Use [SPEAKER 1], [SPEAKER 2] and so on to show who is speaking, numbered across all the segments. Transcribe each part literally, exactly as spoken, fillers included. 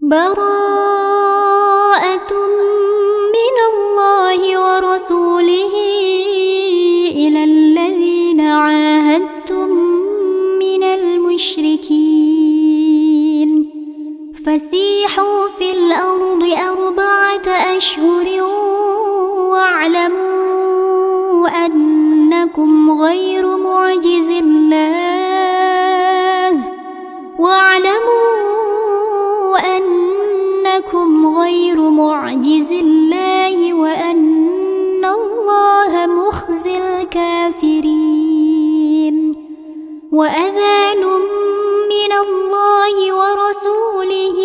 [SPEAKER 1] براءة من الله ورسوله إلى الذين عاهدتم من المشركين فسيحوا في الأرض أربعة أشهر واعلموا أنكم غير معجز الله واعلموا أنكم غير معجز الله وأن الله مخزي الكافرين وأذان من الله ورسوله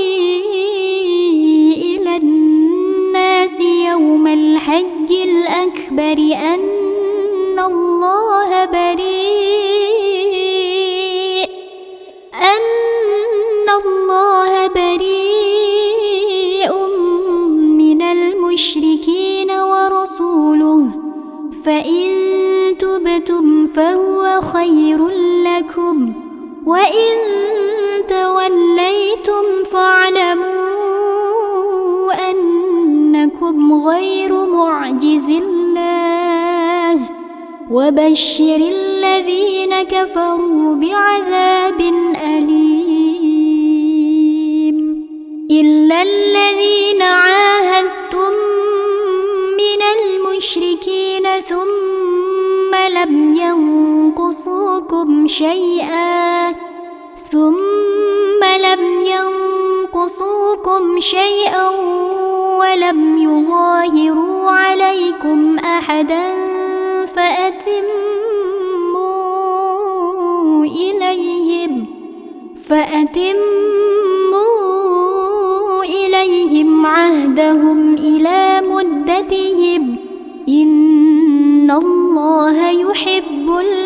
[SPEAKER 1] إلى الناس يوم الحج الأكبر أن الله بريء أن الله بريء من المشركين ورسوله فإن تبتم فهو خير لكم وإن توليتم فاعلموا أنكم غير معجز الله وبشر الذين كفروا بعذاب أليم إلا الذين عاهدتم من المشركين ثم لم ينقصوكم شيئا ثم لم ينقصوكم شيئا ولم يظاهروا عليكم أحدا فأتموا إليهم فأتموا إليهم عهدهم إلى مدتهم إن الله يحب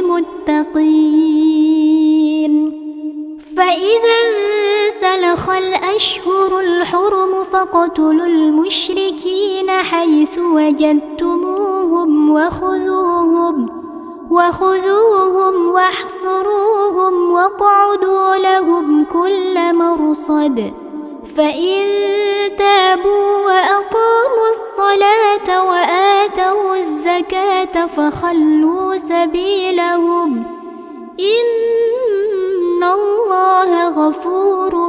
[SPEAKER 1] المتقين فإذا انسلخ الأشهر الحرم فاقتلوا المشركين حيث وجدتموهم وخذوهم وخذوهم واحصروهم واقعدوا لهم كل مرصد فإن تابوا وأقاموا الصلاة وآتوا الزكاة فخلوا سبيلهم إن الله غفور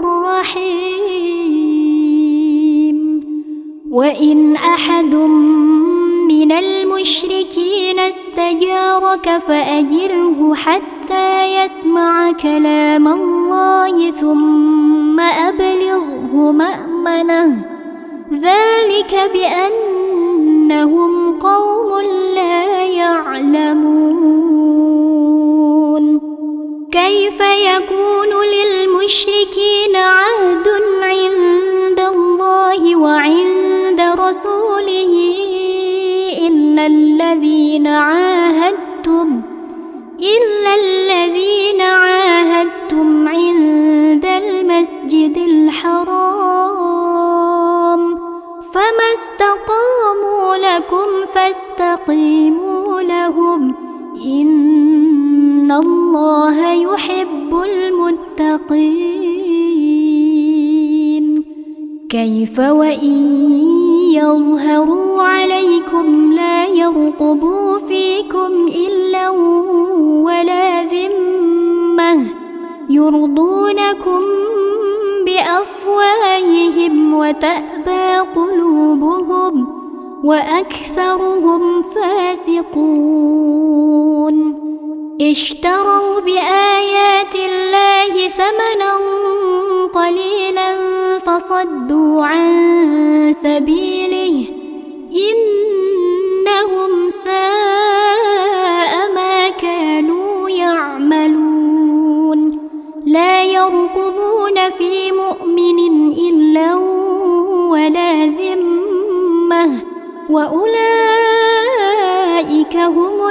[SPEAKER 1] رحيم وإن أحد من المشركين استجارك فأجره حتى يسمع كلام الله ثم أبلغه مأمنه ذلك بأنهم قوم لا يعلمون كيف يكون للمشركين عهد عند الله وعند رسوله إلا الذين عاهدتم إلا الذين عاهدتم عند المسجد الحرام فما استقاموا لكم فاستقيموا لهم إن الله يحب المتقين كيف وإن يظهروا عليكم لا يرقبوا فيكم إلا ولا ذمة يرضونكم بأفواههم وتأبى قلوبهم وأكثرهم فاسقون اشتروا بآيات الله ثمنا قليلا فصدوا عن سبيله إنهم ساء ما كانوا يعملون لا يرقبون في مؤمن إلا ولا ذمة وأولئك هم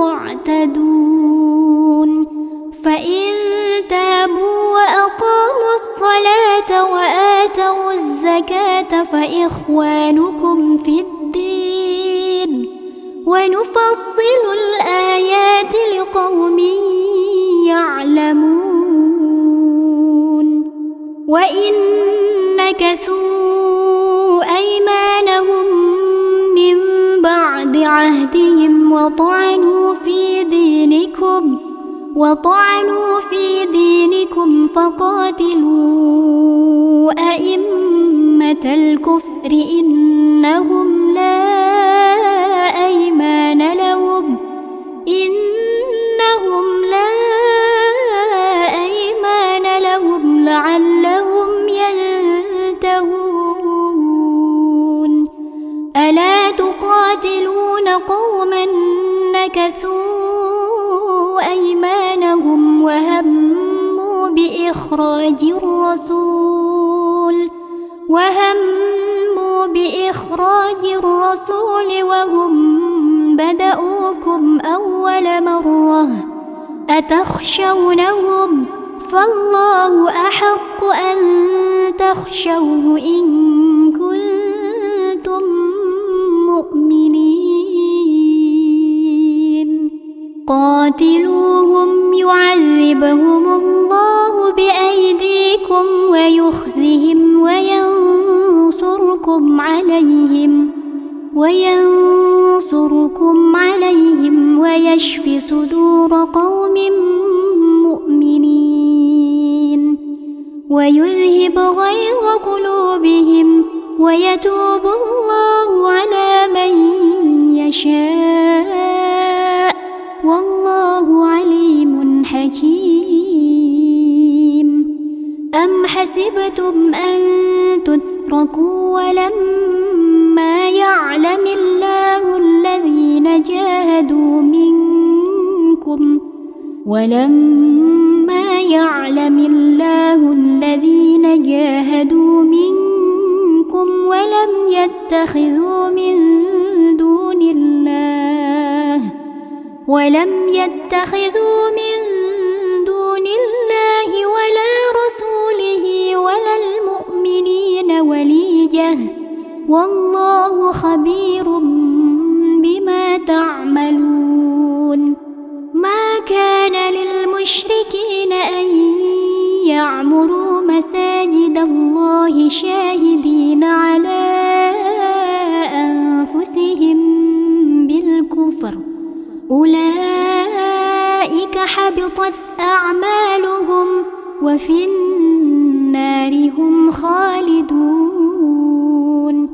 [SPEAKER 1] المعتدون فإن تابوا وأقاموا الصلاة وآتوا الزكاة فإخوانكم في الدين ونفصل الآيات لقوم يعلمون وإن نكثوا أيمانهم من بعد عهدهم وطعنوا في دينكم وطعنوا في دينكم فقاتلوا أئمة الكفر إنهم لا أيمان لهم إنهم لا أيمان لهم لعلهم ينتهون. ألا تقاتلون قوما نكثوا أيمانهم وهموا بإخراج الرسول وهموا بإخراج الرسول وهم بدأوكم أول مرة أتخشونهم فالله أحق أن تخشوه إن كنتم مؤمنين. قاتلوهم يعذبهم الله بأيديكم ويخزهم وينصركم عليهم وينصركم عليهم ويشفي صدور قوم مؤمنين ويذهب غيظ قلوبهم ويتوب الله على من يشاء والله عليم حكيم. أم حسبتم أن تتركوا ولما يعلم الله الذين جاهدوا منكم ولما يعلم الله الذين جاهدوا منكم ولم يتخذوا من دون الله ولم يتخذوا من دون الله ولا رسوله ولا المؤمنين وليجة والله خبير بما تعملون. ما كان للمشركين أن يعمروا مساجد الله شاهدين على أنفسهم بالكفر أولئك حبطت أعمالهم وفي النار هم خالدون.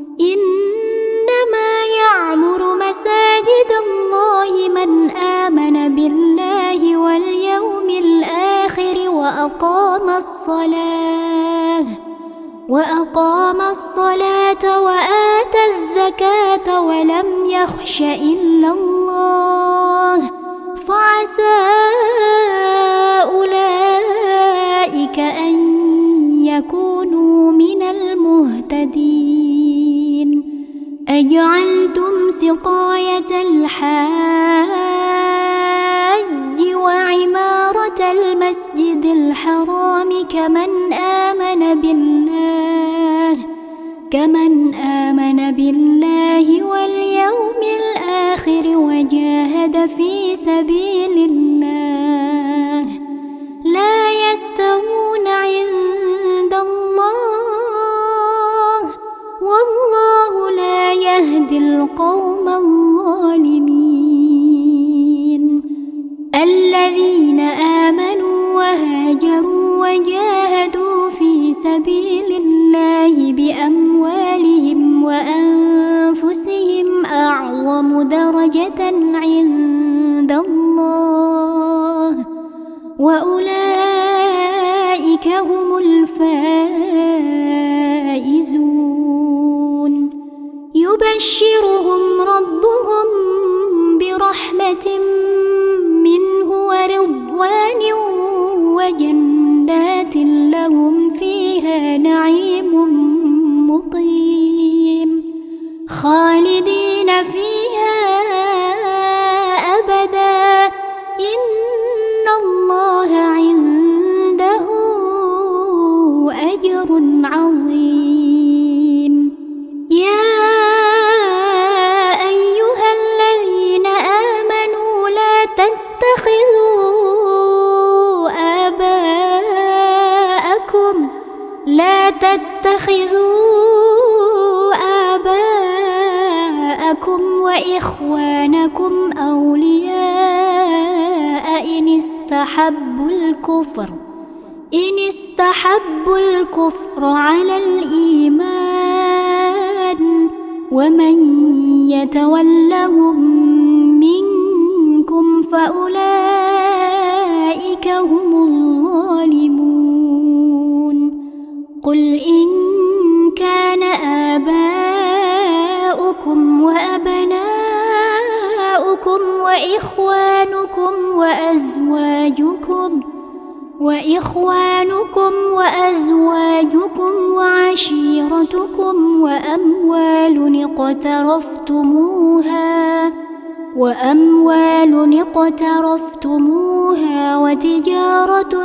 [SPEAKER 1] إنما يعمر مساجد الله من آمن بالله واليوم الآخر وأقام الصلاة وأقام الصلاة وآتى الزكاة ولم يخش إلا الله فعسى أولئك أن يكونوا من المهتدين. أجعلتم سقاية الحاج وعمارة المسجد الحرام كمن آمن بالله كمن آمن بالله واليوم الآخر وجاهد في سبيل الله لا يستوون عند الله والله لا يهدي القوم الظالمين. الذين آمنوا وهاجروا وجاهدوا في سبيل الله بأموالهم وأنفسهم أعظم درجة عند الله وأولئك هم الفائزون. يبشرهم ربهم برحمة منه ورضوان وجنات لهم فيها نعيم مقيم خالدين فيها أبدا إن الله عنده أجر عظيم. يا أيها الذين آمنوا لا تتخذوا آباءكم لا تتخذوا آباءكم وإخوانكم أولياء إن استحبوا الكفر إن استحبوا الكفر على الإيمان ومن يتولهم منكم فأولئك هم الظالمون قل إن كان آباؤكم وأبناؤكم وإخوانكم وأزواجكم وإخوانكم وأزواجكم وعشيرتكم وأموال اقترفتموها وأموال اقترفتموها وتجارة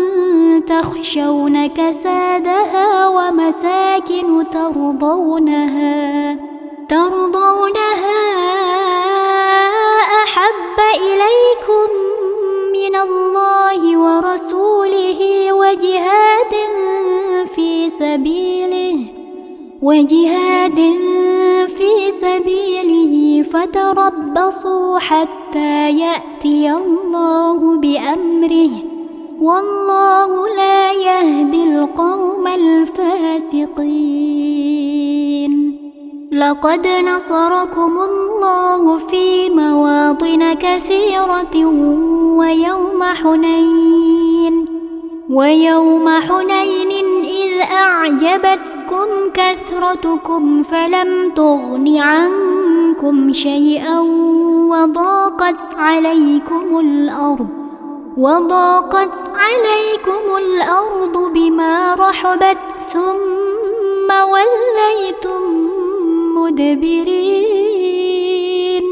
[SPEAKER 1] تخشون كسادها ومساكن ترضونها ترضونها أحب إليكم من الله ورسوله وجهاد في سبيله وجهاد في سبيله فتربصوا حتى يأتي الله بأمره والله لا يهدي القوم الفاسقين لقد نصركم الله في مواطن كثيرة ويوم حنين ويوم حنين إذ أعجبتكم كثرتكم فلم تغن عنكم شيئا وضاقت عليكم الأرض وضاقت عليكم الأرض بما رحبت ثم وليتم مدبرين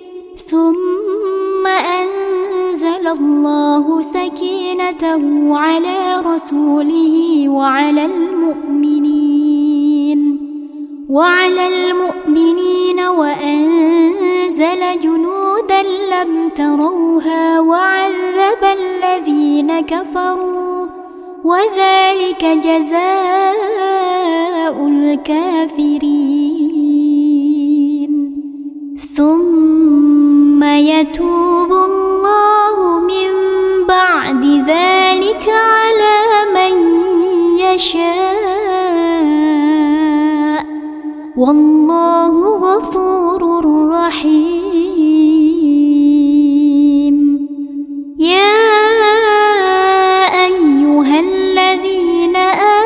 [SPEAKER 1] ثم أنزل الله سكينته على رسوله وعلى المؤمنين وعلى المؤمنين وأنزل جنودا لم تروها وعذب الذين كفروا وذلك جزاء الكافرين ثم يتوب الله من بعد ذلك على من يشاء والله غفور رحيم يا أيها الذين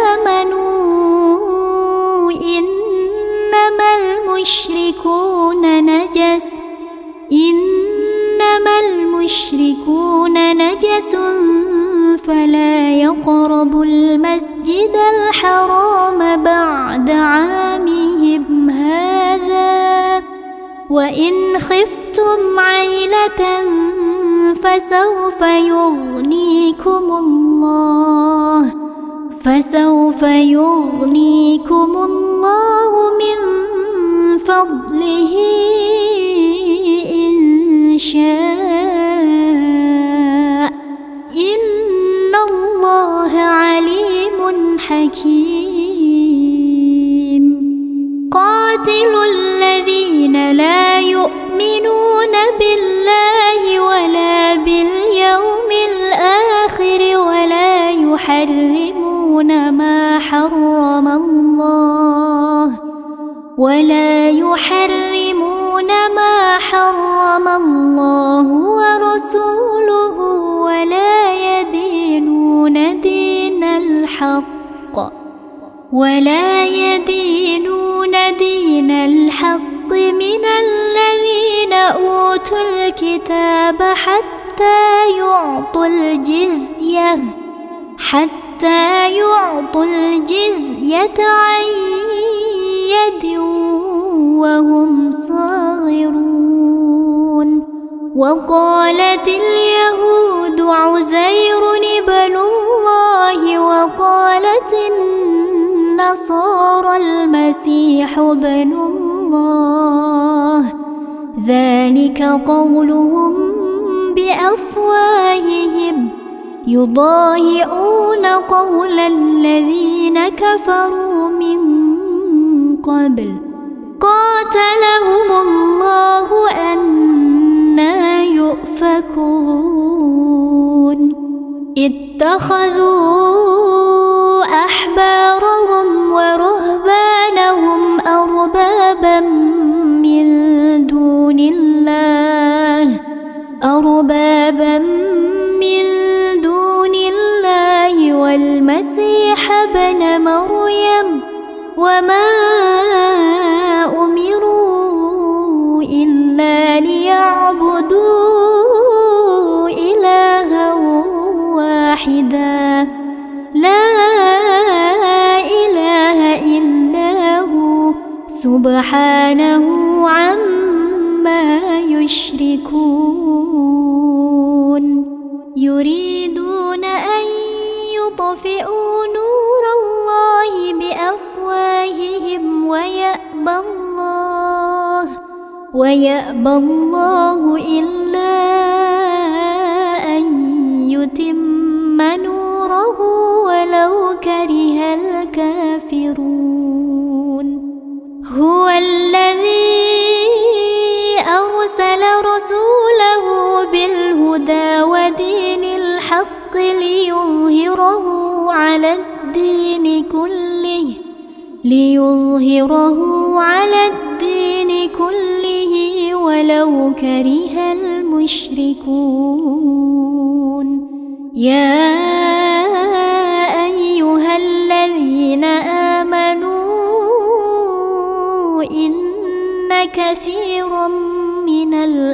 [SPEAKER 1] آمنوا إنما المشركون نجس إنما المشركون نجس فلا يقربوا المسجد الحرام بعد عامهم هذا وإن خفتم عيلة فسوف يغنيكم الله فسوف يغنيكم الله من فضله إن شاء إن الله عليم حكيم قاتلوا الذين لا يؤمنون بالله ولا باليوم الآخر ولا يحرمون ما حرم الله ولا يحرمون ما حرم الله ورسوله ولا يدينون دين الحق ولا يدينون دين الحق من الذين أوتوا الكتاب حتى يعطوا الجزية حتى يعطوا الجزية عن يد وهم صاغرون وقالت اليهود عزير ابن الله وقالت النصارى المسيح ابن الله ذلك قولهم بأفواههم يضاهئون قول الذين كفروا من قبل قاتلهم الله أنى يؤفكون اتخذوا أحبارهم ورهبانهم أربابا من دون الله أربابا من دون الله والمسيح ابن مريم وما أمروا إلا ليعبدوا إلها واحدا لا إله إلا هو سبحانه عما يشركون يريدون أن يطفئوا نور الله بأفواههم ويأبى الله ويأبى الله إلا أن يتم نوره ولو كره الكافرون هو الذي أرسل رسوله بالهدى ودين الحق ليظهره على الدين كله ليظهره على الدين كله ولو كره المشركون يا أيها الذين آمنوا إن كثيرا من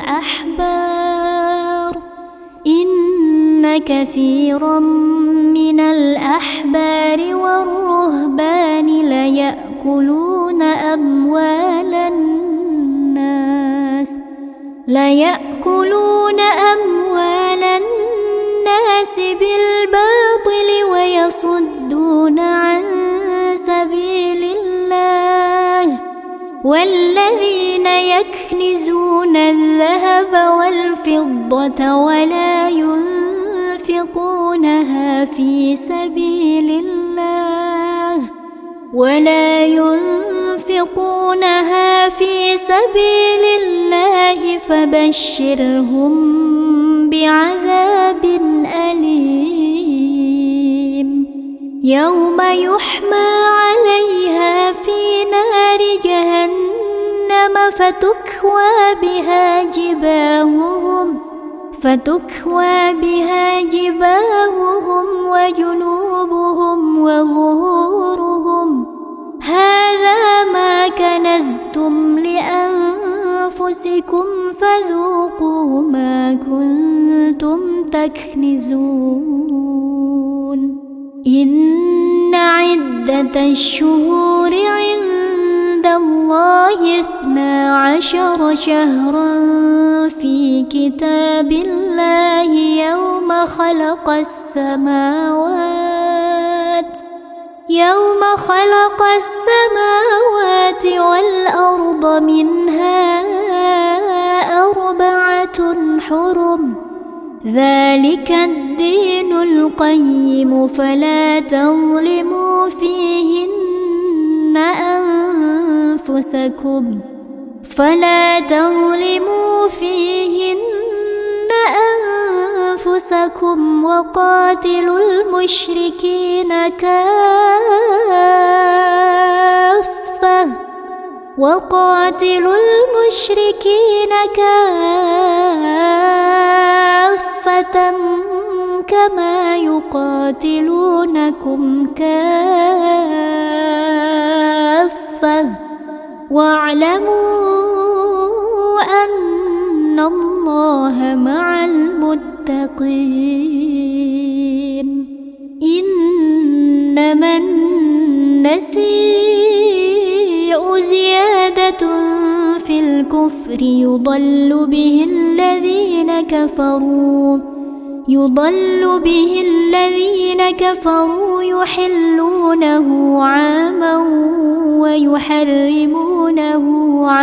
[SPEAKER 1] الأحبار إن كثيرا من الأحبار والرهبان ليأكلون أموال الناس ليأكلون أموال الناس بالباطل ويصدون عن سبيل الله والذين يكنزون الذهب والفضة ولا ينفقونها في سبيل الله ولا ينفقونها في سبيل الله فبشرهم بعذاب أليم يوم يحمى عليها في نار جهنم فتكوى بها جباههم فتكوى بها جباههم وجنوبهم وظهورهم هذا ما كنزتم لأنفسكم فذوقوا ما كنتم تكنزون إن عدة الشهور عند الله اثنا عشر شهرا في كتاب الله يوم خلق السماوات يوم خلق السماوات والأرض منها أربعة حرم ذلك الدين القيم فلا تظلموا فيهن أنفسكم فلا تظلموا فيهن أنفسكم وقاتلوا المشركين كافة وقاتلوا المشركين كافة كما يقاتلونكم كافة واعلموا أن الله مع المتقين إنما النسيء زيادة في الكفر يضل به الذين كفروا يضل به الذين كفروا يحلونه عاما ويحرمونه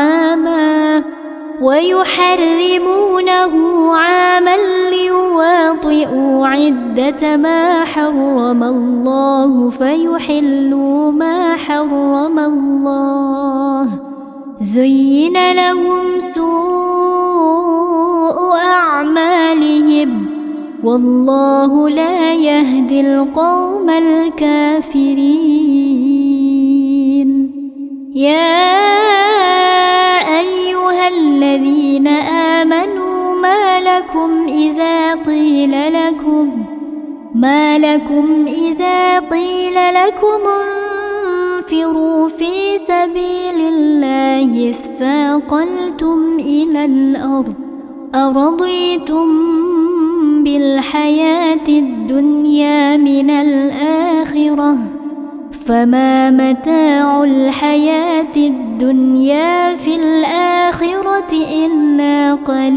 [SPEAKER 1] عاما ويحرمونه عاما ليواطئوا يطئوا عدة ما حرم الله فيحلوا ما حرم الله زين لهم سوء أعمالهم والله لا يهدي القوم الكافرين. يا أيها الذين آمنوا ما لكم إذا قيل لكم ما لكم إذا قيل لكم انفروا في سبيل الله اثاقلتم إلى الأرض أرضيتم بالحياة الدنيا من الآخرة فما متاع الحياة الدنيا في الآخرة إلا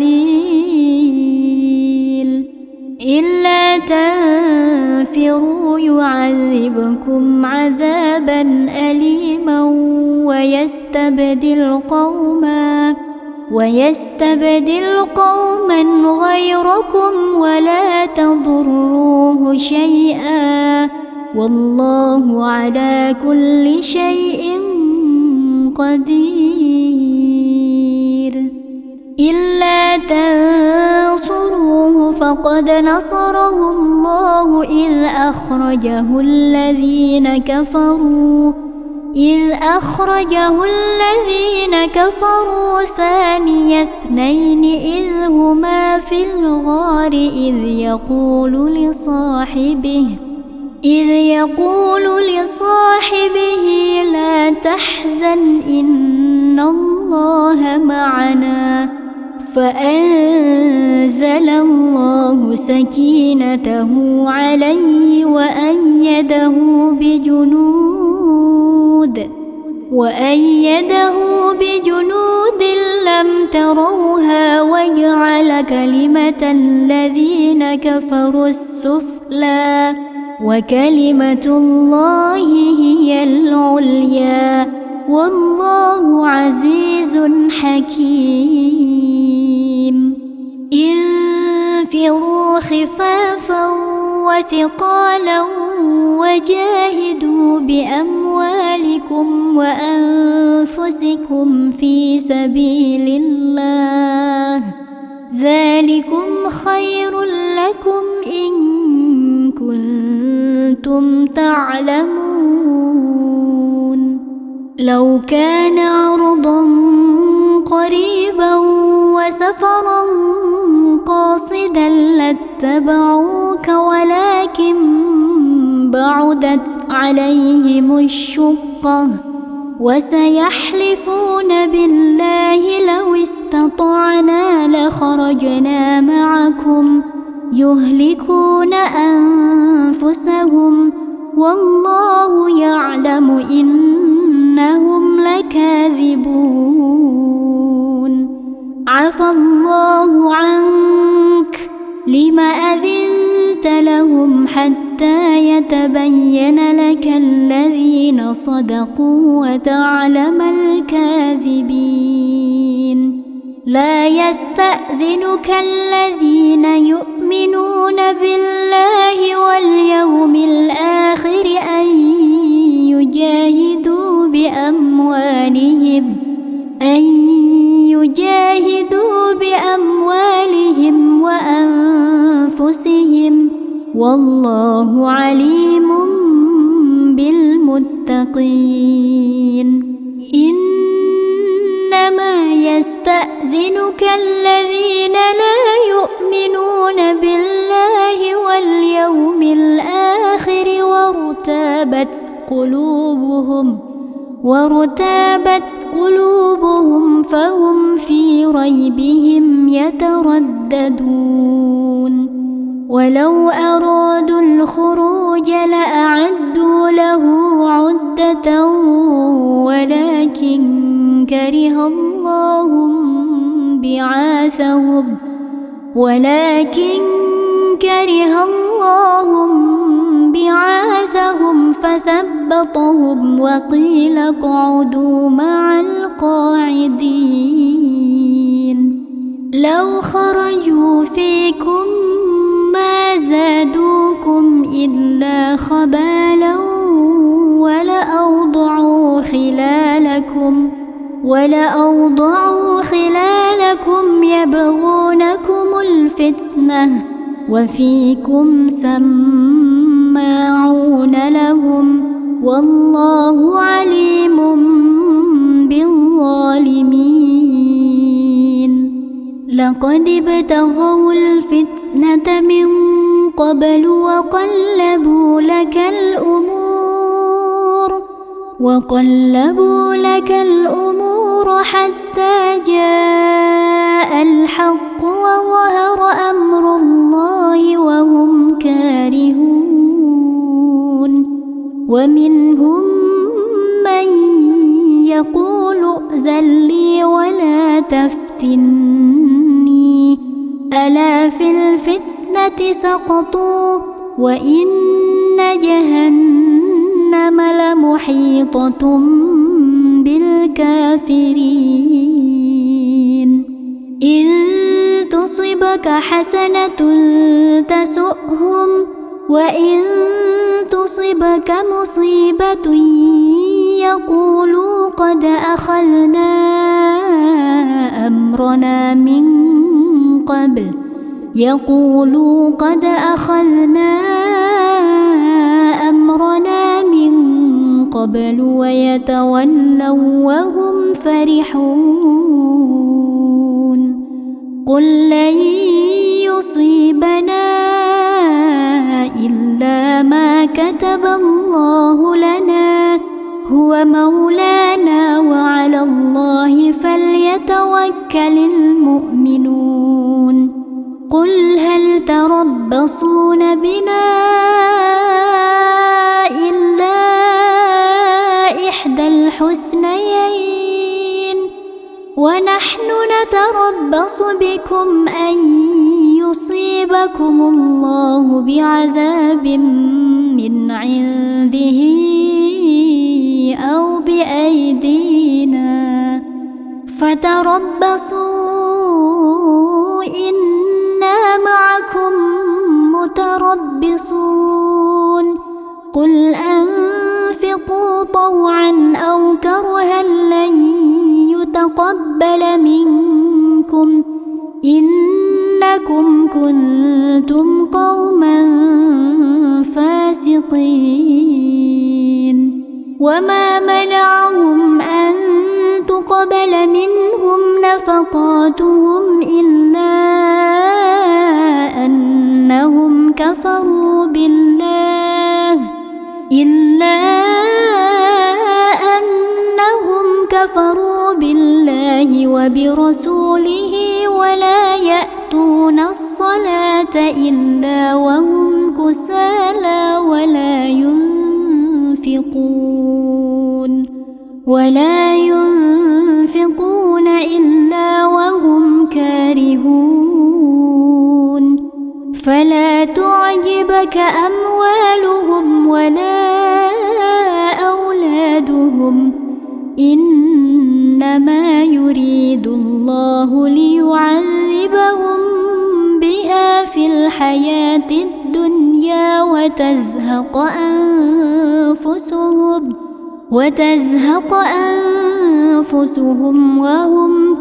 [SPEAKER 1] قليل. إلا تنفروا يعذبكم عذابا أليما ويستبدل قوما ويستبدل قوما غيركم ولا تضروه شيئا والله على كل شيء قدير. إلا تنصروه فقد نصره الله إذ أخرجه الذين كفروا إذ أخرجه الذين كفروا ثاني اثنين إذ هما في الغار إذ يقول لصاحبه إذ يقول لصاحبه لا تحزن إن الله معنا فأنزل الله سكينته عليه وأيده بجنود وأيده بجنود لم تروها وجعل كلمة الذين كفروا السفلى وكلمة الله هي العليا والله عزيز حكيم. انفروا خفافا وثقالا وجاهدوا بأموالكم وأنفسكم في سبيل الله ذلكم خير لكم إن كنتم تعلمون. لو كان عرضا قريبا وسفرا قاصدا لاتبعوك ولكن بعدت عليهم الشقة وسيحلفون بالله لو استطعنا لخرجنا معكم يهلكون أنفسهم والله يعلم إنهم لكاذبون. عفى الله عنك لم أذنت لهم حتى يتبين لك الذين صدقوا وتعلم الكاذبين. لا يستأذنك الذين يؤمنون بالله واليوم الآخر أن يجاهدوا بأموالهم أن يجاهدوا بأموالهم وأنفسهم والله عليم بالمتقين. إنما يستأذنك الذين لا يؤمنون بالله واليوم الآخر وارتابت قلوبهم وارتابت قلوبهم فهم في ريبهم يترددون. ولو أرادوا الخروج لأعدوا له عدة ولكن كره الله بعاثهم ولكن كره الله بعاثهم فثبطهم وقيل اقعدوا مع القاعدين. لو خرجوا فيكم ما زادوكم إلا خبالا ولأوضعوا خلالكم ولأوضعوا خلالكم يبغونكم الفتنة وفيكم سماعون لهم والله عليم بالظالمين. لقد ابتغوا الفتنة من قبل وقلبوا لك الأمور وقلبوا لك الأمور حتى جاء الحق وظهر أمر الله وهم كارهون. ومنهم من يقول ائذن لي ولا تفتني ألا في الفتنة سقطوا وإن جهنم لمحيطة بالكافرين. إن تصبك حسنة تسؤهم وإن تصبك مصيبة يقولوا قد أخذنا أمرنا من قبل يقولوا قد أخذنا أمرنا من قبل ويتولوا وهم فرحون. قل لن يصيبنا إلا ما كتب الله لنا هو مولانا وعلى الله فليتوكل المؤمنون. قل هل تربصون بنا إلا إحدى الحسنيين ونحن نتربص بكم أن يصيبكم الله بعذاب من عنده أو بأيدينا فتربصوا إنا معكم متربصون. قل أنفقوا طوعا أو كرها لن يتقبل منكم إنكم كنتم قوما فاسقين. وما منعهم أن تقبل منهم نفقاتهم إلا أنهم كفروا بالله إلا أنهم كفروا بالله وبرسوله ولا يأتون الصلاة إلا وهم كسالى ولا ينفقون ولا ينفقون إلا وهم كارهون. فلا تعجبك أموالهم ولا أولادهم إنما يريد الله ليعذبهم بها في الحياة الدنيا وتزهق أنفسهم وتزهق أنفسهم وهم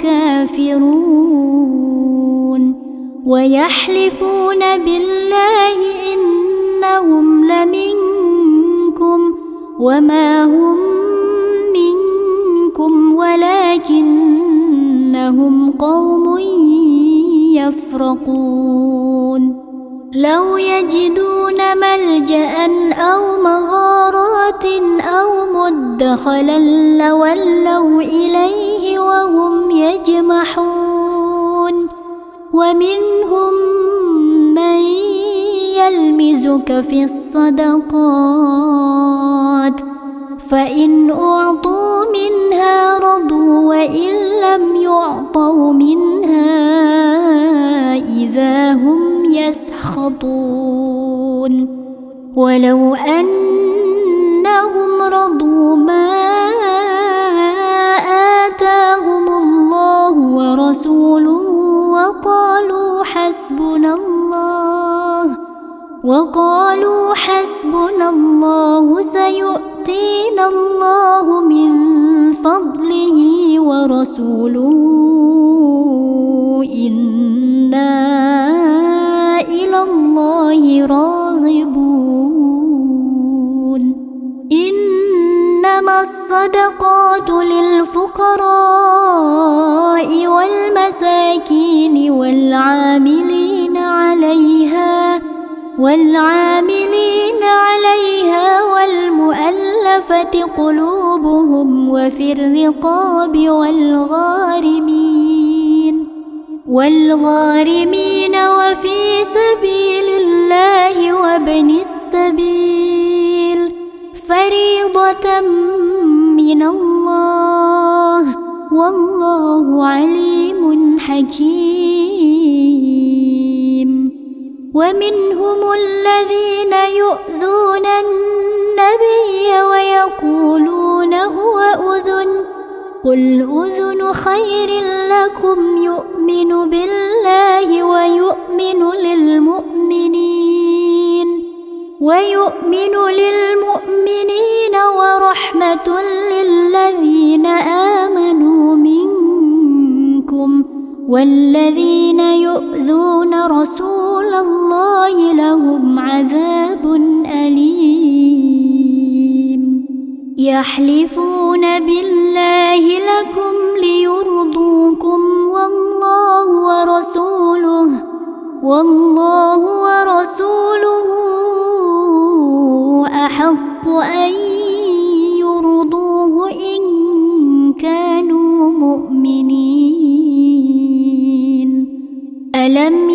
[SPEAKER 1] كافرون. ويحلفون بالله إنهم لمنكم وما هم منكم ولكنهم قوم يفرقون. لو يجدون ملجأ أو مغارات أو مدخلا لولوا إليه وهم يجمحون. ومنهم من يلمزك في الصدقات فإن أعطوا منها رضوا وإن لم يعطوا منها إذا هم يسخطون. ولو أنهم رضوا ما آتاهم الله ورسوله وقالوا حسبنا الله وقالوا حسبنا الله سيؤتينا الله من فضله ورسوله إنا إلى الله راغبون. إنما الصدقات للفقراء والمساكين والعاملين عليها والعاملين عليها والمؤلفة قلوبهم وفي الرقاب والغارمين والغارمين وفي سبيل الله وابن السبيل فريضة من الله والله عليم حكيم. ومنهم الذين يؤذون النبي ويقولون هو أذن قل أذن خير لكم يؤمن بالله ويؤمن للمؤمنين ويؤمن للمؤمنين ورحمة للذين آمنوا منكم والذين يؤذون رسول الله لهم عذاب أليم. يحلفون بالله لكم ليرضوكم والله ورسوله والله ورسوله أحق أن يرضوه إن كانوا مؤمنين. ألم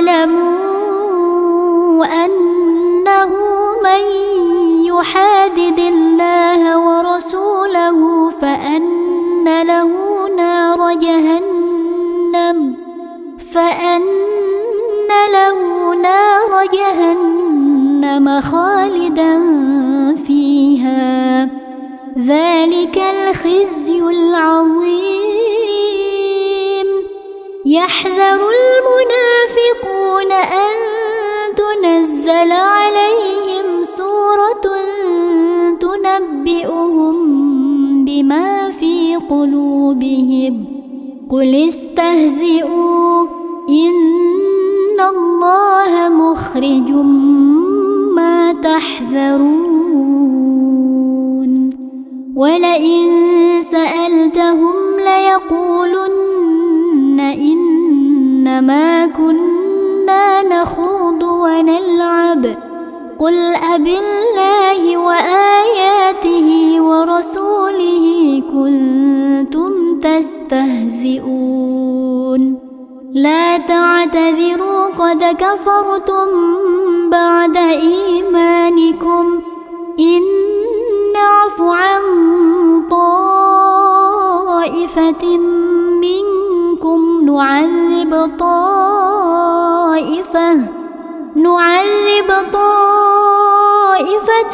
[SPEAKER 1] يعلموا أنه من يحادد الله ورسوله فأن له نار جهنم فأن له نار جهنم خالدا فيها ذلك الخزي العظيم. يحذر المنافقون أن تنزل عليهم سورة تنبئهم بما في قلوبهم قل استهزئوا إن الله مخرج ما تحذرون. ولئن سألتهم ليقولن إنما كنا نخوض ونلعب قل أبالله وآياته ورسوله كنتم تستهزئون. لا تعتذروا قد كفرتم بعد إيمانكم إن نعف عن طائفة منكم نعذب طائفة نعذب طائفة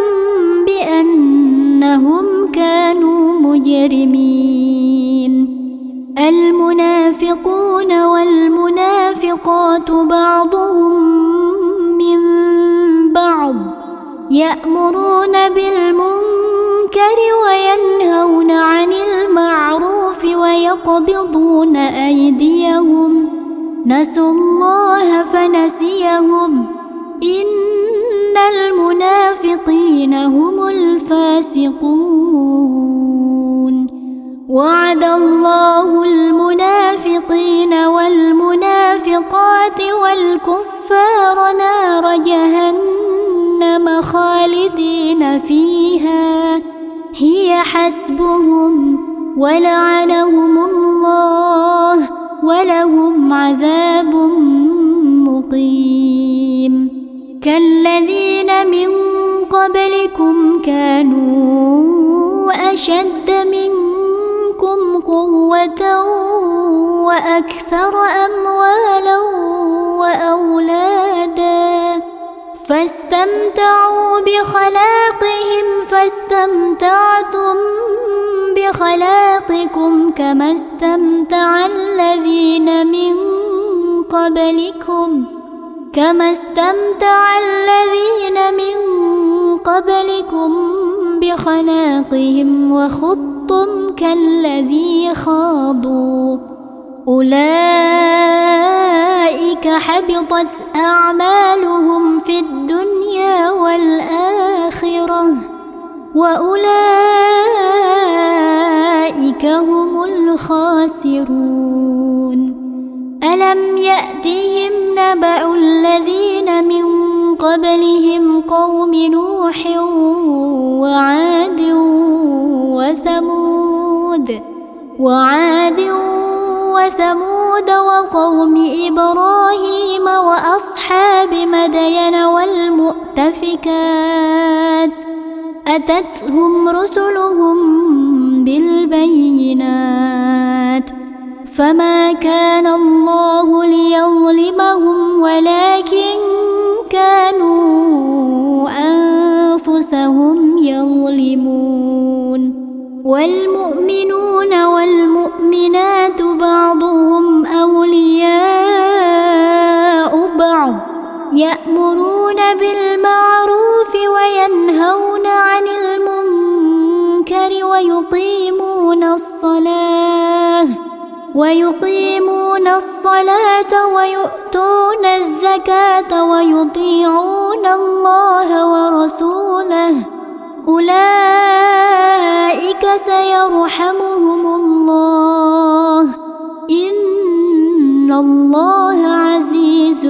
[SPEAKER 1] بأنهم كانوا مجرمين. المنافقون والمنافقات بعضهم من بعض يأمرون بالمنكر وينهون عن المعروف ويقبضون أيديهم نسوا الله فنسيهم إن المنافقين هم الفاسقون. وعد الله المنافقين والمنافقات والكفار نار جهنم خالدين فيها هي حسبهم ولعنهم الله ولهم عذاب مقيم. كالذين من قبلكم كانوا أشد منكم قوة وأكثر أموالا وأولادا فاستمتعوا بخلاقهم فاستمتعتم بخلاقكم كما استمتع الذين من قبلكم كما استمتع الذين من قبلكم بخلاقهم وخضتم كالذي خاضوا أولئك حبطت أعمالهم في الدنيا والآخرة وأولئك هم الخاسرون. ألم يأتهم نبأ الذين من قبلهم قوم نوح وعاد وثمود وعاد وثمود وقوم إبراهيم وأصحاب مدين والمؤتفكات أتتهم رسلهم بالبينات فما كان الله ليظلمهم ولكن كانوا أنفسهم يظلمون. والمؤمنون والمؤمنات بعضهم أولياء بعض يأمرون بالمعروف وينهون عن المنكر ويقيمون الصلاة ويقيمون الصلاة ويؤتون الزكاة ويطيعون الله ورسوله أولئك سيرحمهم الله إن الله عزيز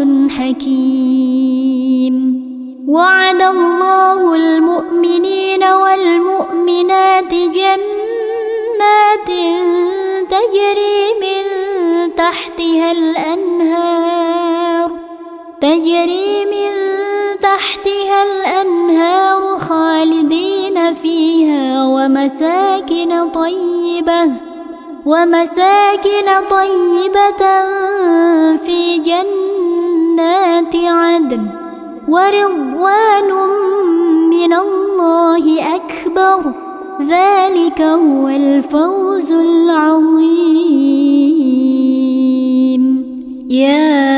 [SPEAKER 1] حكيم. وعد الله المؤمنين والمؤمنات جنات تجري من تحتها الأنهار تجري من تحتها الأنهار خالدين فيها ومساكن طيبة ومساكن طيبة في جنات عدن ورضوان من الله أكبر ذلك هو الفوز العظيم. يا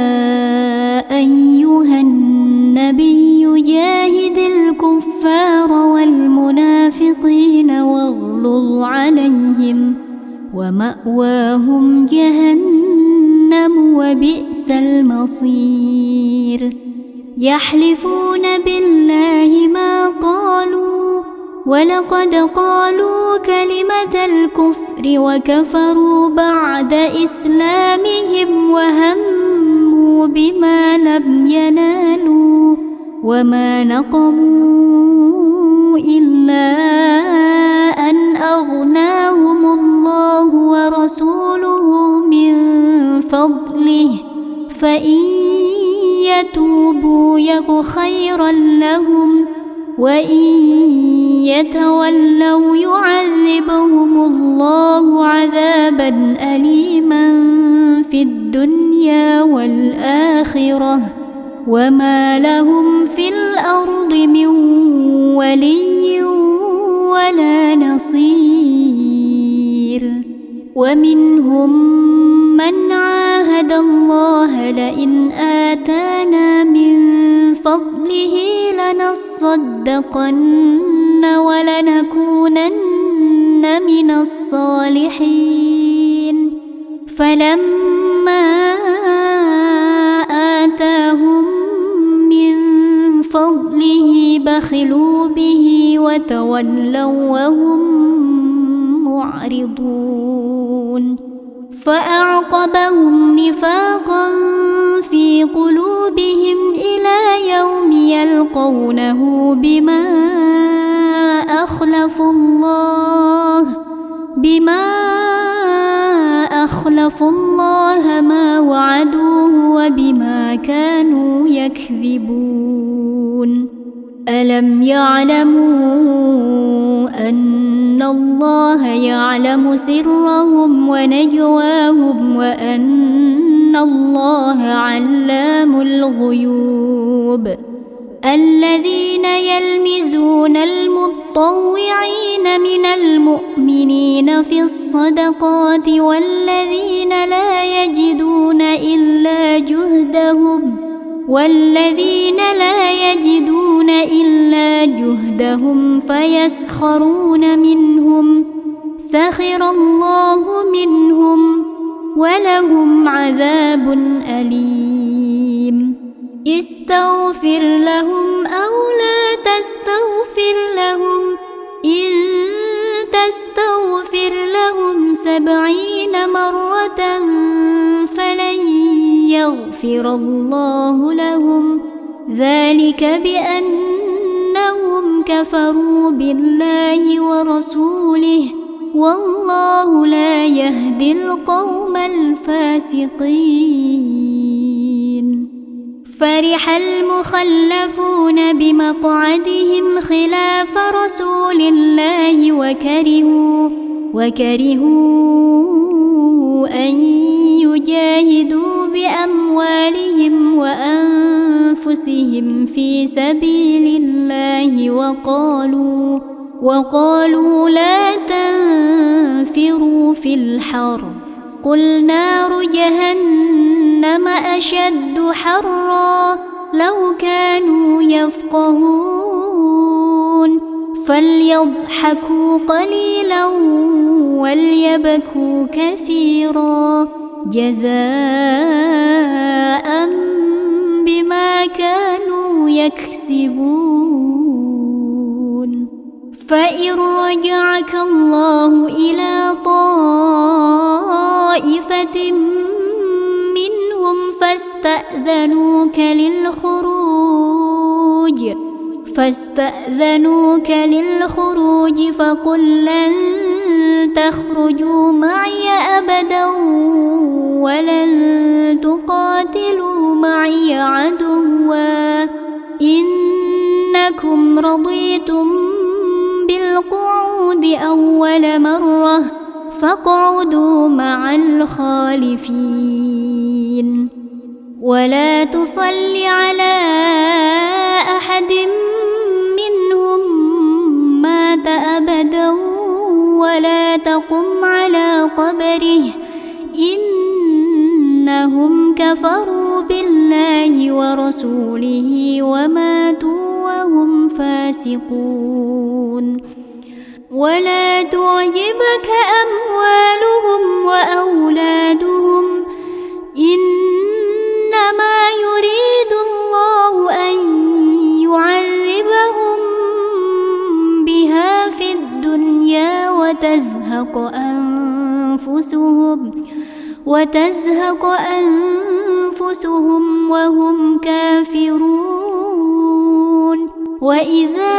[SPEAKER 1] أيها النبي جاهد الكفار والمنافقين واغلظ عليهم ومأواهم جهنم وبئس المصير. يحلفون بالله ما قالوا ولقد قالوا كلمة الكفر وكفروا بعد إسلامهم وهموا بما لم ينالوا وما نقموا إلا أن أغناهم الله ورسوله من فضله فإن يتوبوا يك خيرا لهم وإن يتولوا يعذبهم الله عذابا أليما في الدنيا والآخرة وما لهم في الأرض من ولي ولا نصير. ومنهم من عاهد الله لئن آتانا من فضله لنصدقن ولنكونن من الصالحين فلما آتاهم من فضله بخلوا به وتولوا وهم معرضون. فأعقبهم نفاقا في قلوبهم إلى يوم يلقونه بما أخلفوا الله بما أخلفوا الله ما وعدوه وبما كانوا يكذبون. ألم يعلموا أن الله يعلم سرهم ونجواهم وأن الله علام الغيوب. الذين يلمزون المطوعين من المؤمنين في الصدقات والذين لا يجدون إلا جهدهم والذين لا يجدون إلا جهدهم فيسخرون منهم سخر الله منهم ولهم عذاب أليم استغفر لهم أو لا تستغفر لهم إن تستغفر لهم سبعين مرة فلن يغفر الله لهم ذلك بأنهم كفروا بالله ورسوله والله لا يهدي القوم الفاسقين فرح المخلفون بمقعدهم خلاف رسول الله وكرهوا وكرهوا أن يجاهدوا بأموالهم وأنفسهم في سبيل الله وقالوا وقالوا لا تنفروا في الحر قل نار جهنم أشد حرا لو كانوا يفقهون فليضحكوا قليلا وليبكوا كثيرا جزاء بما كانوا يكسبون فإن رجعك الله إلى طائفة منهم فاستأذنوك للخروج فاستأذنوك للخروج فقل لن تخرجوا معي أبدا ولن تقاتلوا معي عدوا إنكم رضيتم بالقعود أول مرة فاقعدوا مع الخالفين ولا تصل على أحد منهم مات أبدا ولا تقم على قبره إنهم كفروا بالله ورسوله وماتوا وهم فاسقون ولا تعجبك أموالهم وأولادهم إنما يريد الله أن يعذبهم بها في الدنيا وتزهق أنفسهم وتزهق أنفسهم وهم كافرون وإذا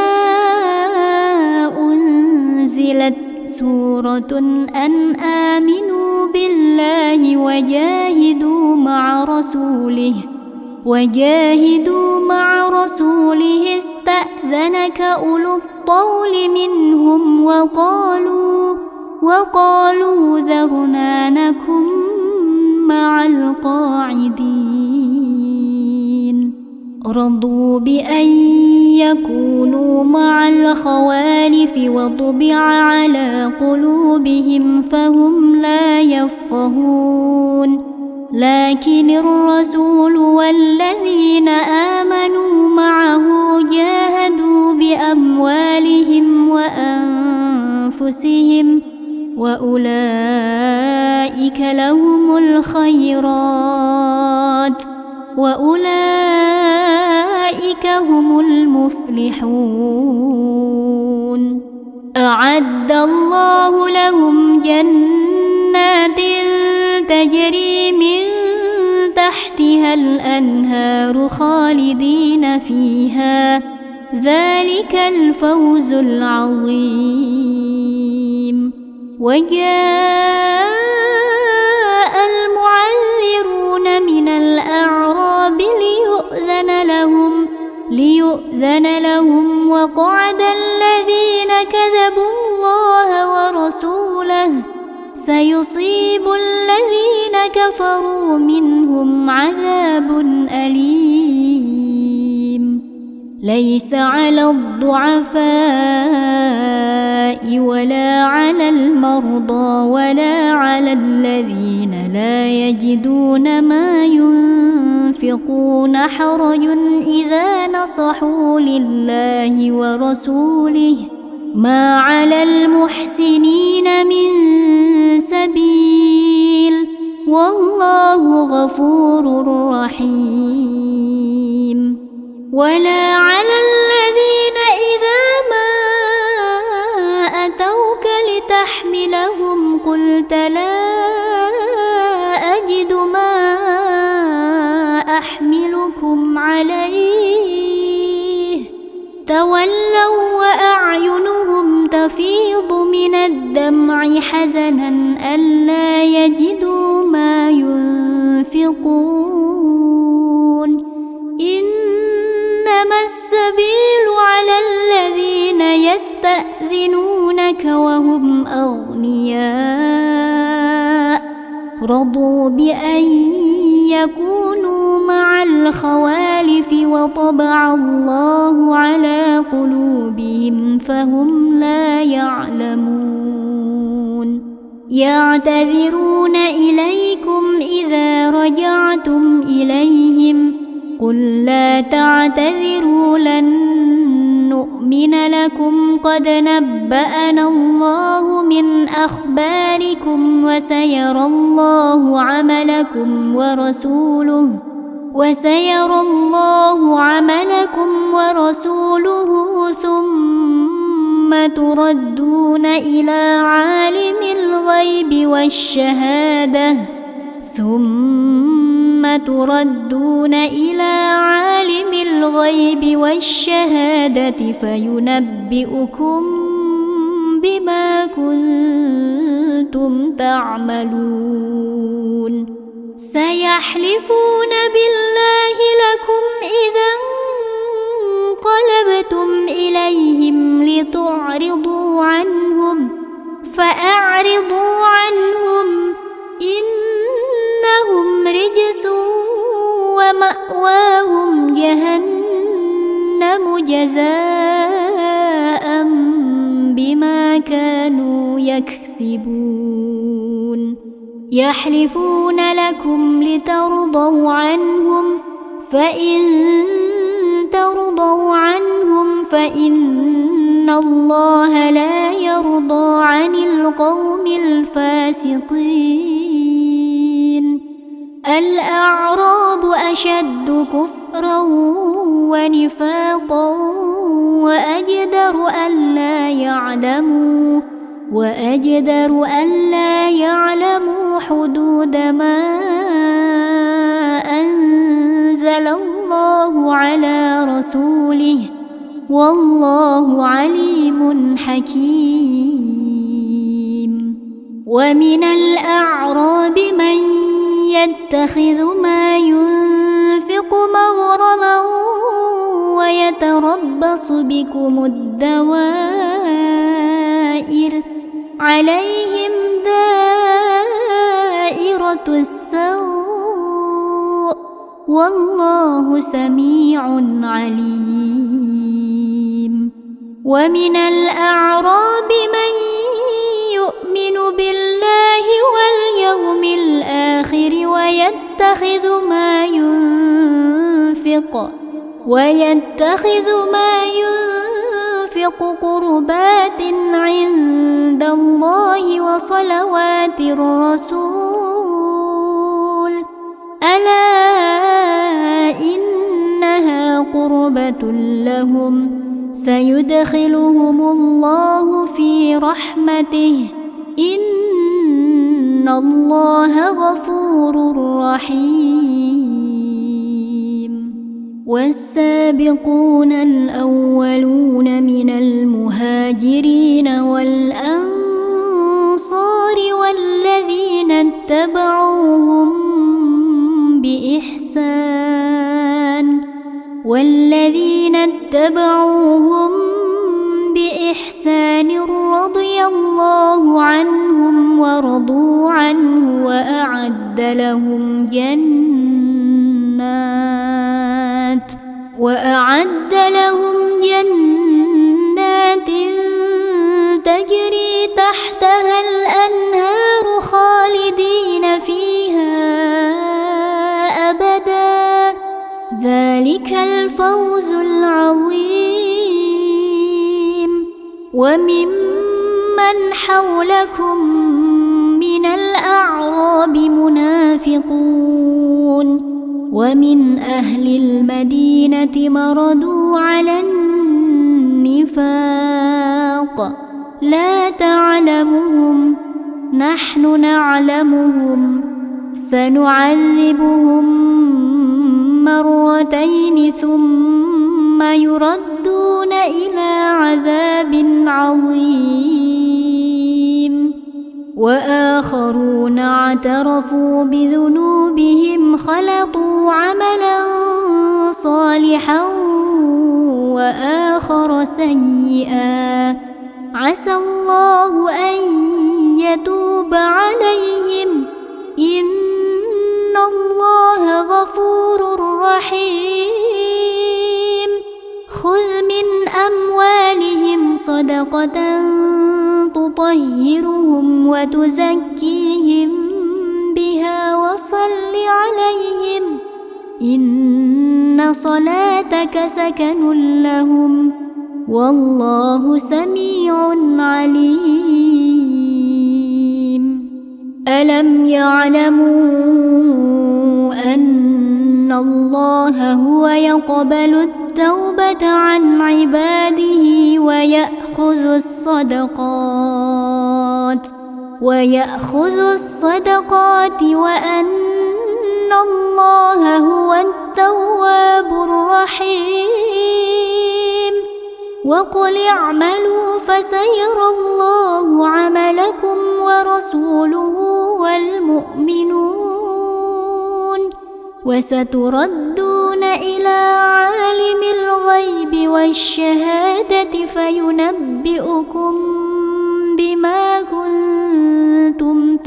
[SPEAKER 1] أنزلت سورة أن آمنوا بالله وجاهدوا مع رسوله وجاهدوا مع رسوله استأذنك أولو الطول منهم وقالوا وقالوا ذرنا نكن مع القاعدين رضوا بأن يكونوا مع الخوالف وطبع على قلوبهم فهم لا يفقهون لكن الرسول والذين آمنوا معه جاهدوا بأموالهم وأنفسهم وأولئك لهم الخيرات وأولئك هم المفلحون أعد الله لهم جنات تجري من تحتها الأنهار خالدين فيها ذلك الفوز العظيم وجاء المعذرون من الأعراب ليؤذن لهم ليؤذن لهم وقعد الذين كذبوا الله ورسوله سيصيب الذين كفروا منهم عذاب أليم ليس على الضعفاء ولا على المرضى ولا على الذين لا يجدون ما ينفقون حرج إذا نصحوا لله ورسوله ما على المحسنين من سبيل والله غفور رحيم. ولا على الذين إذا ما أتوك لتحملهم قلت لا أجد ما أحملكم عليه تولوا وأعينهم تفيض من الدمع حزنا ألا يجدوا ما ينفقون. إنما السبيل على الذين يستأذنونك وهم أغنياء رضوا بأن يكونوا مع الخوالف وطبع الله على قلوبهم فهم لا يعلمون. يعتذرون إليكم إذا رجعتم إليهم قل لا تعتذروا لن نؤمن لكم قد نبأنا الله من أخباركم وسيرى الله عملكم ورسوله وسيرى الله عملكم ورسوله ثم تردون إلى عالم الغيب والشهادة ثم تردون إلى عالم الغيب والشهادة فينبئكم بما كنتم تعملون. سيحلفون بالله لكم إذا انقلبتم إليهم لتعرضوا عنهم فأعرضوا عنهم إنهم رجس ومأواهم جهنم جزاء بما كانوا يكسبون. يحلفون لكم لترضوا عنهم فإن ترضوا عنهم فإن الله لا يرضى عن القوم الفاسقين. الأعراب أشد كفرا ونفاقا وأجدر ألا يعلموا وأجدر ألا يعلموا حدود ما أنزل الله على رسوله والله عليم حكيم. ومن الأعراب من يتخذ ما ينفق مغرما ويتربص بكم الدوائر عليهم دائرة السوء والله سميع عليم. ومن الأعراب من يؤمن بالله واليوم الآخر ويتخذ ما ينفق ويتخذ ما ينفق قربات عند الله وصلوات الرسول ألا إنها قربة لهم سيدخلهم الله في رحمته إن الله غفور رحيم. والسابقون الأولون من المهاجرين والأنصار والذين اتبعوهم بإحسان والذين اتبعوهم بإحسان رضي الله عنهم ورضوا عنه وأعد لهم جنات وأعد لهم جنات تجري تحتها الأنهار خالدين فيها أبدا ذلك الفوز العظيم. وممن حولكم من الأعراب منافقون ومن أهل المدينة مردوا على النفاق لا تعلمهم نحن نعلمهم سنعذبهم مرتين ثم يردون إلى عذاب عظيم. وآخرون اعترفوا بذنوبهم خلطوا عملا صالحا وآخر سيئا عسى الله أن يتوب عليهم إن الله غفور رحيم. خذ من أموالهم صدقة تطهرهم وتزكيهم بها وصل عليهم إن صلاتك سكن لهم والله سميع عليم. ألم يعلموا أن الله هو يقبل التوبة عن عباده ويأخذ الصدقات ويأخذ الصدقات وأن الله هو التواب الرحيم. وقل اعملوا فسيرى الله عملكم ورسوله والمؤمنون وستردون إلى عالم الغيب والشهادة فينبئكم بما كنتم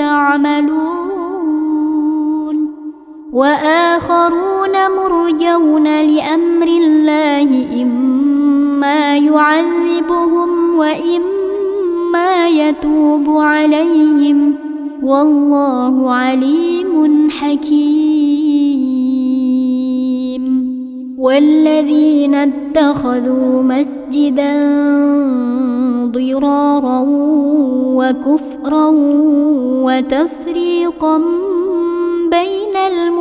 [SPEAKER 1] تعملون. وآخرون مرجون لأمر الله إما يعذبهم وإما يتوب عليهم والله عليم حكيم. والذين اتخذوا مسجدا ضرارا وكفرا وتفريقا بين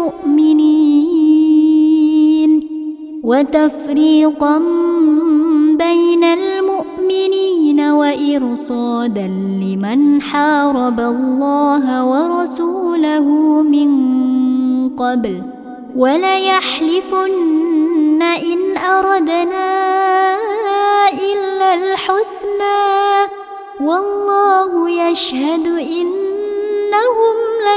[SPEAKER 1] المؤمنين وتفريقا بين المؤمنين وإرصادا لمن حارب الله ورسوله من قبل وليحلفن إن أردنا إلا الحسنى والله يشهد إنهم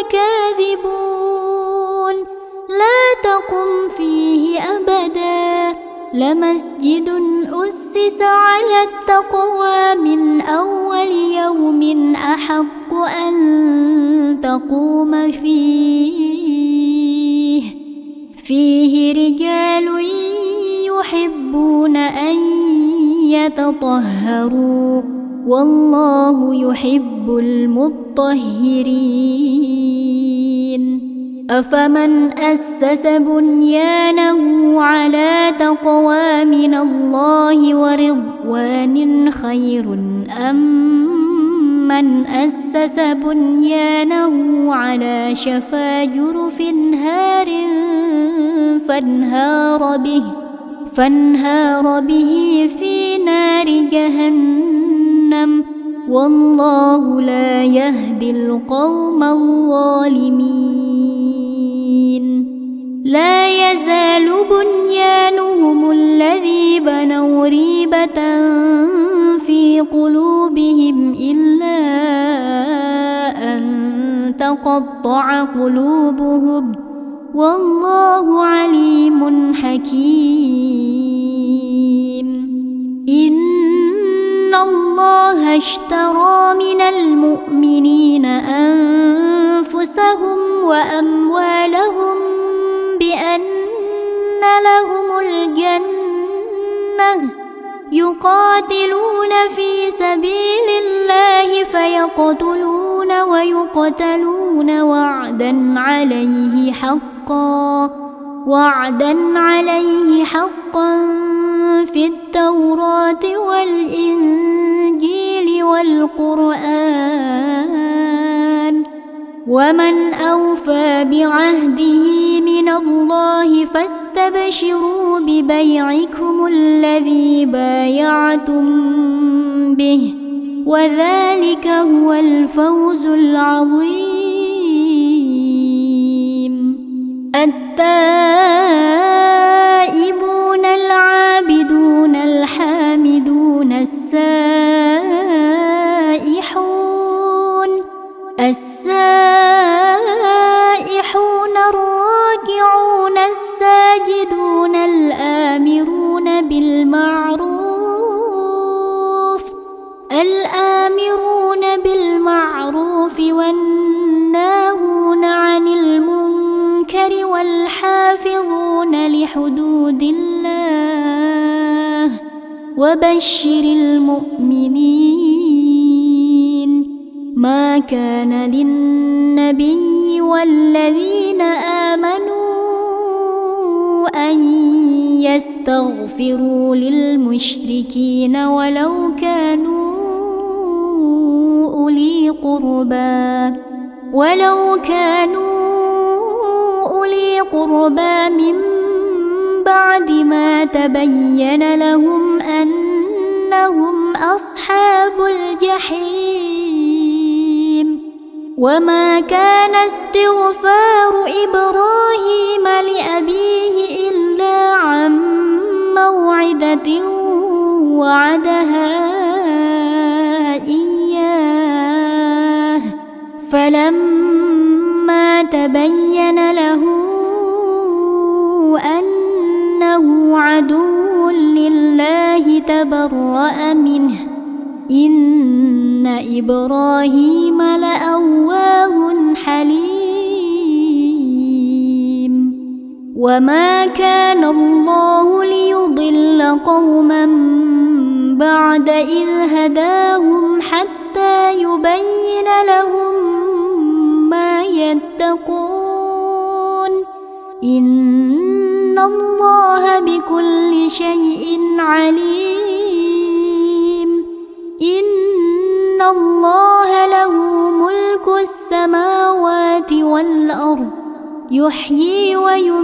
[SPEAKER 1] لكاذبون. لا تقم فيه أبدا لمسجد أسس على التقوى من أول يوم أحق أن تقوم فيه فيه رجال يحبون أن يتطهروا والله يحب المطهرين. أفمن أسس بنيانه على تقوى من الله ورضوان خير أم من أسس بنيانه على شفا جرف هار فانهار به فانهار به في نار جهنم والله لا يهدي القوم الظالمين. لا يزال بنيانهم الذي بنوا ريبة في قلوبهم إلا أن تقطع قلوبهم والله عليم حكيم. إن الله اشترى من المؤمنين أنفسهم وأموالهم بأن لهم الجنة يقاتلون في سبيل الله فيقتلون ويقتلون وعدا عليه حقا وعدا عليه حقا في التوراة والإنجيل والقرآن ومن أوفى بعهده من الله فاستبشروا ببيعكم الذي بايعتم به وذلك هو الفوز العظيم. التائبون العابدون الحامدون السائحون السائحون الراكعون الساجدون الآمرون بالمعروف الآمرون بالمعروف والناهون عن المنكر والحافظون لحدود الله وبشر المؤمنين. ما كان للنبي والذين آمنوا أن يستغفروا للمشركين ولو كانوا أولي قربى ولو كانوا أولي قربى من بعد ما تبين لهم أنهم أصحاب الجحيم. وما كان استغفار إبراهيم لأبيه إلا عن موعدة وعدها إياه فلما تبين له أنه عدو لله تبرأ منه إن إبراهيم لأواه حليم. وما كان الله ليضل قوما بعد إذ هداهم حتى يبين لهم ما يتقون إن الله بكل شيء عليم. إن الله له ملك السماوات والأرض يحيي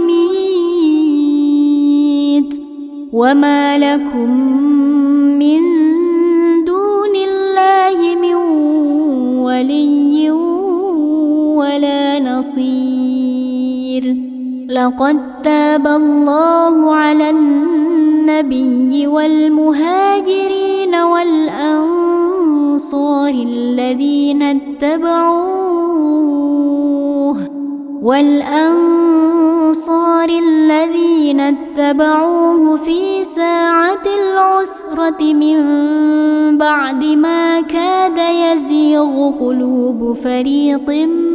[SPEAKER 1] ويميت وما لكم من دون الله من ولي ولا نصير. لقد تاب الله على النبي والمهاجرين والأنصار الذين اتبعوه والأنصار الذين اتبعوه في ساعة العسرة من بعد ما كاد يزيغ قلوب فريق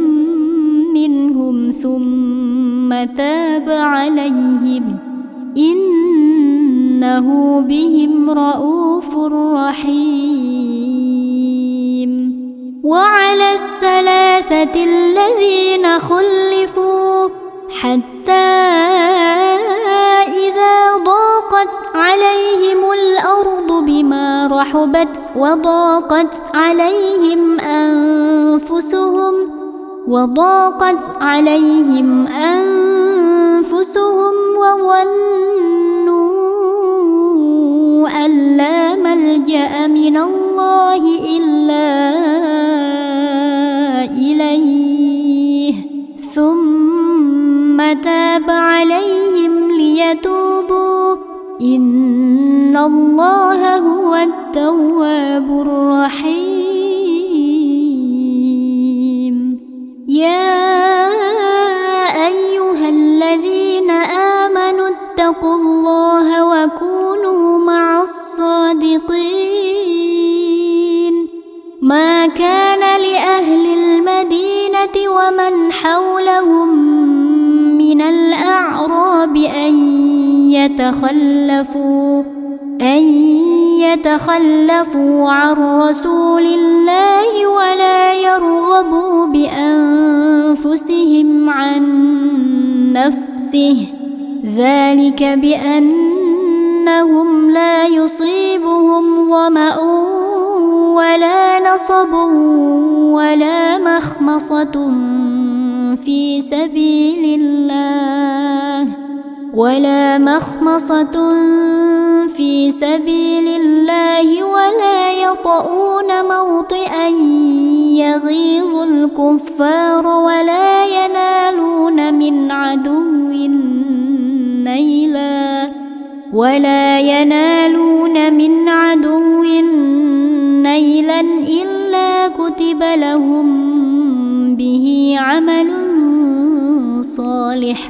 [SPEAKER 1] منهم ثم تاب عليهم إنه بهم رءوف رحيم. وعلى الثلاثة الذين خلفوا حتى إذا ضاقت عليهم الأرض بما رحبت وضاقت عليهم أنفسهم وضاقت عليهم أنفسهم وظنوا أن لا ملجأ من الله إلا إليه ثم تاب عليهم ليتوبوا إن الله هو التواب الرحيم. يا أيها الذين آمنوا اتقوا الله وكونوا مع الصادقين. ما كان لأهل المدينة ومن حولهم من الأعراب أن يتخلفوا أن يتخلفوا عن رسول الله ولا يرغبوا بأنفسهم عن نفسه، ذلك بأنهم لا يصيبهم ظمأ ولا نصب ولا مخمصة في سبيل الله ولا مخمصة في سبيل الله ولا يطؤون موطئا يغيظ الكفار ولا ينالون من عدو نيلا ولا ينالون من عدو نيلا إلا كتب لهم به عمل صالح،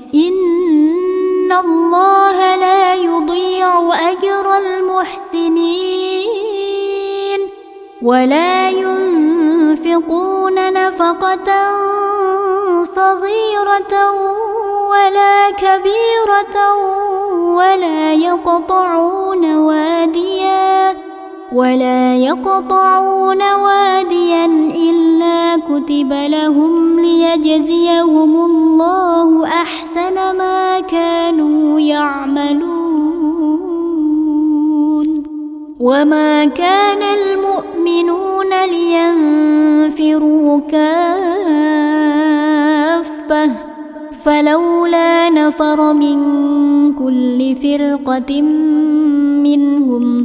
[SPEAKER 1] إن الله لا يضيع أجر المحسنين. ولا ينفقون نفقة صغيرة ولا كبيرة ولا يقطعون واديا ولا يقطعون واديا إلا كتب لهم ليجزيهم الله أحسن ما كانوا يعملون. وما كان المؤمنون لينفروا كافة فلولا نفر من كل فرقة منهم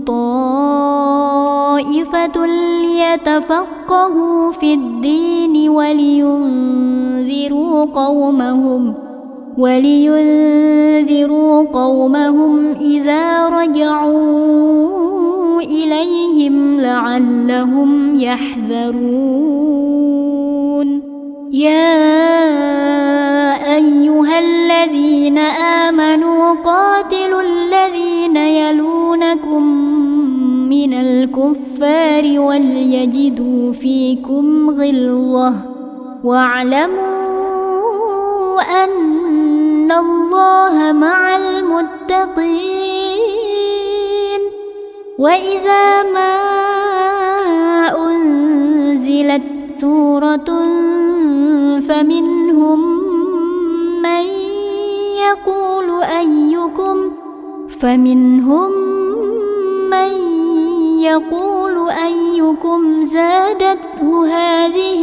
[SPEAKER 1] طائفة ليتفقهوا في الدين ولينذروا قومهم ولينذروا قومهم إذا رجعوا إليهم لعلهم يحذرون. يا أيها الذين آمنوا قاتلوا الذين يلونكم من الكفار وليجدوا فيكم غلظة واعلموا أن الله مع المتقين. وإذا ما أنزلت سورة فمنهم من يقول أيكم فمنهم من يقول أيكم زادته هذه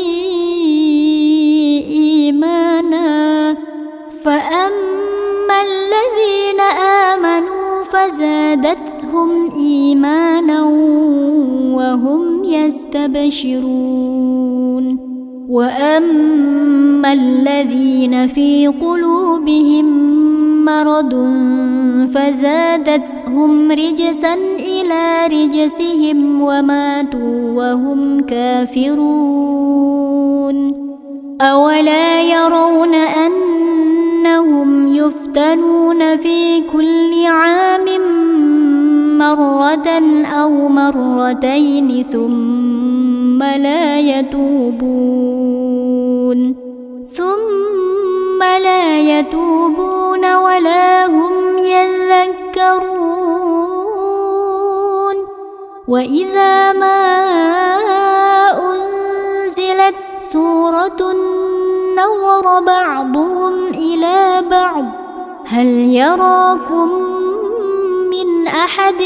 [SPEAKER 1] إيمانا، فأما الذين آمنوا فزادتهم إيمانا وهم يستبشرون. وأما الذين في قلوبهم مرض فزادتهم رجسا إلى رجسهم وماتوا وهم كافرون. أولا يرون أنهم يفتنون في كل عام مرة أو مرتين ثم لا يتوبون ثم لا يتوبون ولا هم يذكرون. وإذا ما أنزلت سورة نظر بعضهم إلى بعض هل يراكم من أحد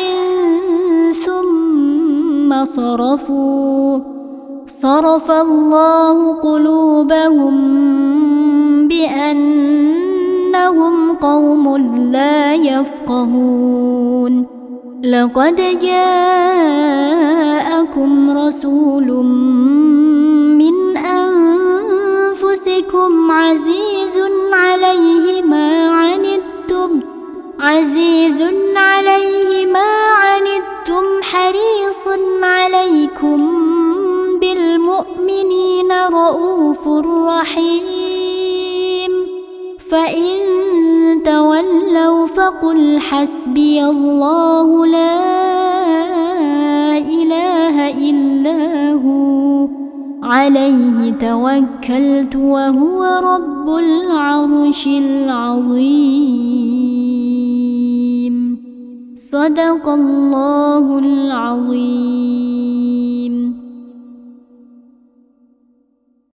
[SPEAKER 1] ثم صرفوا صرف الله قلوبهم بأنهم قوم لا يفقهون. لقد جاءكم رسول من أنفسكم عزيز عليه ما عنتم عزيز عليه ما عنتم حريص عليكم بالمؤمنين رؤوف رحيم. فإن تولوا فقل حسبي الله لا إله إلا هو عليه توكلت وهو رب العرش العظيم. صدق الله العظيم.